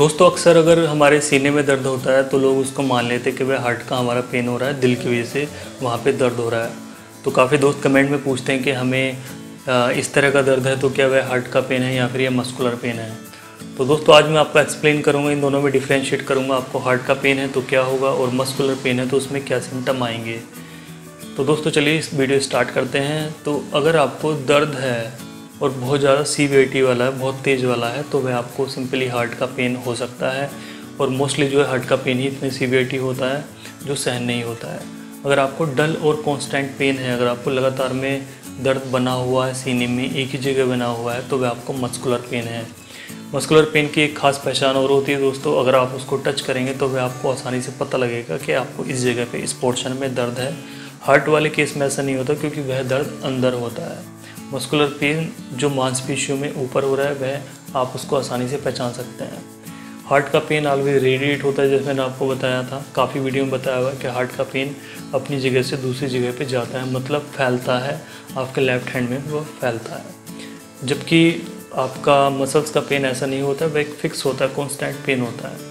दोस्तों अक्सर अगर हमारे सीने में दर्द होता है तो लोग उसको मान लेते हैं कि वह हार्ट का हमारा पेन हो रहा है, दिल की वजह से वहाँ पे दर्द हो रहा है। तो काफ़ी दोस्त कमेंट में पूछते हैं कि हमें इस तरह का दर्द है तो क्या वह हार्ट का पेन है या फिर यह मस्कुलर पेन है। तो दोस्तों आज मैं आपको एक्सप्लेन करूँगा, इन दोनों में डिफ्रेंशिएट करूँगा। आपको हार्ट का पेन है तो क्या होगा और मस्कुलर पेन है तो उसमें क्या सिम्टम आएंगे। तो दोस्तों चलिए इस वीडियो स्टार्ट करते हैं। तो अगर आपको दर्द है और बहुत ज़्यादा सीवियरिटी वाला है, बहुत तेज़ वाला है, तो वह आपको सिंपली हार्ट का पेन हो सकता है। और मोस्टली जो है हार्ट का पेन ही इतनी सीवियरिटी होता है जो सहन नहीं होता है। अगर आपको डल और कांस्टेंट पेन है, अगर आपको लगातार में दर्द बना हुआ है सीने में, एक ही जगह बना हुआ है, तो वह आपको मस्कुलर पेन है। मस्कुलर पेन की एक खास पहचान और होती है दोस्तों, अगर आप उसको टच करेंगे तो वह आपको आसानी से पता लगेगा कि आपको इस जगह पे, इस पोर्शन में दर्द है। हार्ट वाले केस में ऐसा नहीं होता क्योंकि वह दर्द अंदर होता है। मस्कुलर पेन जो मांसपेशियों में ऊपर हो रहा है वह आप उसको आसानी से पहचान सकते हैं। हार्ट का पेन ऑलवेज रेडिएट होता है, जैसे मैंने आपको बताया था, काफ़ी वीडियो में बताया हुआ है कि हार्ट का पेन अपनी जगह से दूसरी जगह पे जाता है, मतलब फैलता है। आपके लेफ्ट हैंड में वो फैलता है। जबकि आपका मसल्स का पेन ऐसा नहीं होता, वह एक फिक्स होता है, कॉन्स्टेंट पेन होता है।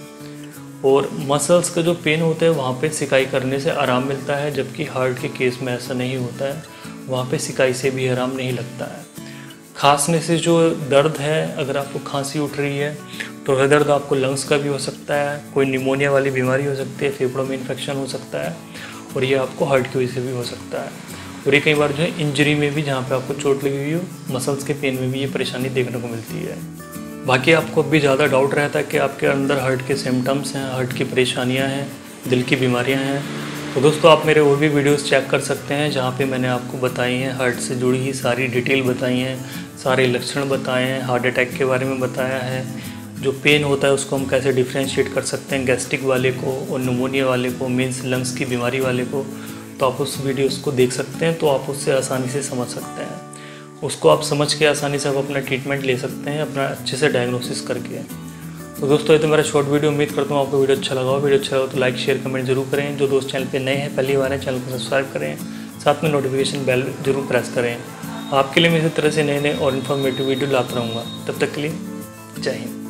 और मसल्स का जो पेन होता है वहाँ पे सिकाई करने से आराम मिलता है, जबकि हार्ट के केस में ऐसा नहीं होता है, वहाँ पे सिकाई से भी आराम नहीं लगता है। खांसने से जो दर्द है, अगर आपको खांसी उठ रही है तो वह दर्द आपको लंग्स का भी हो सकता है, कोई निमोनिया वाली बीमारी हो सकती है, फेफड़ों में इन्फेक्शन हो सकता है, और ये आपको हार्ट की वजह से भी हो सकता है। और ये कई बार जो है इंजरी में भी, जहाँ पे आपको चोट लगी हुई हो, मसल्स के पेन में भी ये परेशानी देखने को मिलती है। बाकी आपको अब भी ज़्यादा डाउट रहता है कि आपके अंदर हार्ट के सिम्टम्स हैं, हार्ट की परेशानियाँ हैं, दिल की बीमारियाँ हैं, तो दोस्तों आप मेरे और भी वीडियोस चेक कर सकते हैं जहाँ पे मैंने आपको बताई हैं, हार्ट से जुड़ी ही सारी डिटेल बताई हैं, सारे लक्षण बताए हैं, हार्ट अटैक के बारे में बताया है, जो पेन होता है उसको हम कैसे डिफ्रेंशिएट कर सकते हैं, गैस्ट्रिक वाले को और निमोनिया वाले को, मीन्स लंग्स की बीमारी वाले को। तो आप उस वीडियोस को देख सकते हैं, तो आप उससे आसानी से समझ सकते हैं। उसको आप समझ के आसानी से आप अपना ट्रीटमेंट ले सकते हैं, अपना अच्छे से डायग्नोसिस करके। तो दोस्तों ये तो मेरा शॉर्ट वीडियो, उम्मीद करता हूँ आपको वीडियो अच्छा लगा हो। वीडियो अच्छा लगा तो लाइक शेयर कमेंट जरूर करें। जो दोस्त चैनल पे नए हैं, पहली बार हैं, चैनल को सब्सक्राइब करें, साथ में नोटिफिकेशन बेल जरूर प्रेस करें। आपके लिए मैं इसी तरह से नए नए और इन्फॉर्मेटिव वीडियो लाता रहूँगा। तब तक के लिए जय हिंद।